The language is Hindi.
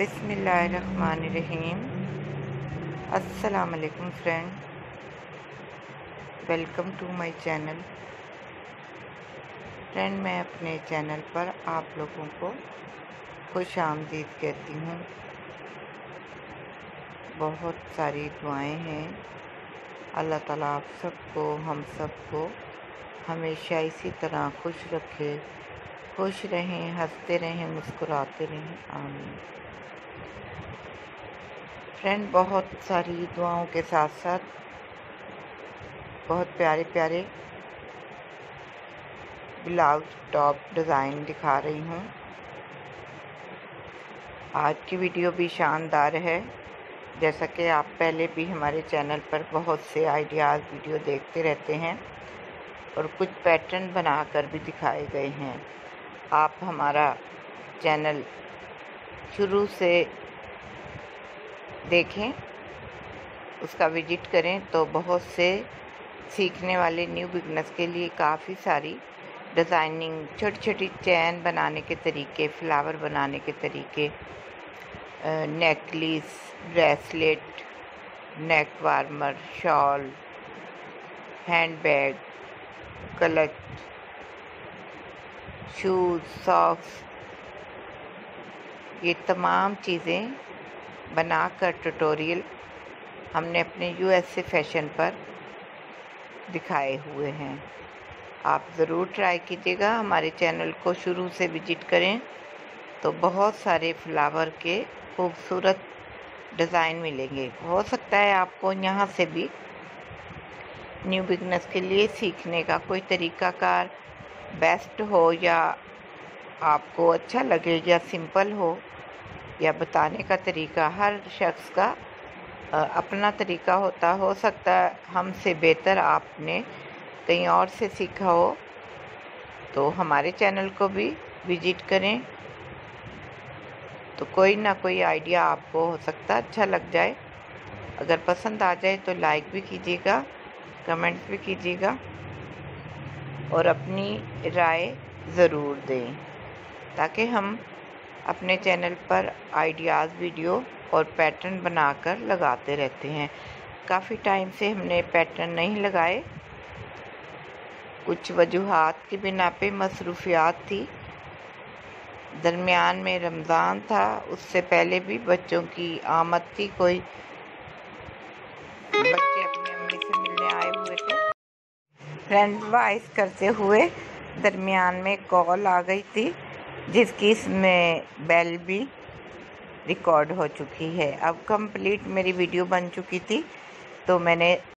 बिस्मिल्लाहिर्रहमानिर्रहीम। अस्सलाम वालेकुम friend, welcome to my channel. Friend, मैं अपने चैनल पर आप लोगों को खुश आमदीद कहती हूँ। बहुत सारी दुआएं हैं। अल्लाह ताला आप सबको, हम सबको हमेशा इसी तरह खुश रखे, खुश रहें, हंसते रहें, मुस्कुराते रहें। आमीन। फ्रेंड, बहुत सारी दुआओं के साथ साथ बहुत प्यारे प्यारे ब्लाउज टॉप डिज़ाइन दिखा रही हूँ। आज की वीडियो भी शानदार है। जैसा कि आप पहले भी हमारे चैनल पर बहुत से आइडियाज़ वीडियो देखते रहते हैं और कुछ पैटर्न बनाकर भी दिखाए गए हैं। आप हमारा चैनल शुरू से देखें, उसका विजिट करें तो बहुत से सीखने वाले न्यू बिगनर्स के लिए काफ़ी सारी डिज़ाइनिंग, छोटी छोटी चैन बनाने के तरीके, फ्लावर बनाने के तरीके, necklace, bracelet, neck warmer, shawl, handbag, clutch, shoes, socks, ये तमाम चीज़ें बनाकर ट्यूटोरियल हमने अपने यूएसए फैशन पर दिखाए हुए हैं। आप ज़रूर ट्राई कीजिएगा। हमारे चैनल को शुरू से विजिट करें तो बहुत सारे फ्लावर के खूबसूरत डिज़ाइन मिलेंगे। हो सकता है आपको यहाँ से भी न्यू बिगनर्स के लिए सीखने का कोई तरीक़ाकार बेस्ट हो, या आपको अच्छा लगे, या सिंपल हो, या बताने का तरीका। हर शख्स का अपना तरीका होता। हो सकता है हमसे बेहतर आपने कहीं और से सीखा हो, तो हमारे चैनल को भी विजिट करें तो कोई ना कोई आइडिया आपको हो सकता है अच्छा लग जाए। अगर पसंद आ जाए तो लाइक भी कीजिएगा, कमेंट्स भी कीजिएगा और अपनी राय ज़रूर दें, ताकि हम अपने चैनल पर आइडियाज़ वीडियो और पैटर्न बनाकर लगाते रहते हैं। काफ़ी टाइम से हमने पैटर्न नहीं लगाए, कुछ वजूहात की बिना पे मसरूफियात थी। दरमियान में रमज़ान था, उससे पहले भी बच्चों की आमद थी। कोई बच्चे अपनी अम्मी से मिलने आए हुए थे। फ्रेंड, वॉइस करते हुए दरमियान में कॉल आ गई थी, जिसकी इसमें बेल भी रिकॉर्ड हो चुकी है। अब कंप्लीट मेरी वीडियो बन चुकी थी, तो मैंने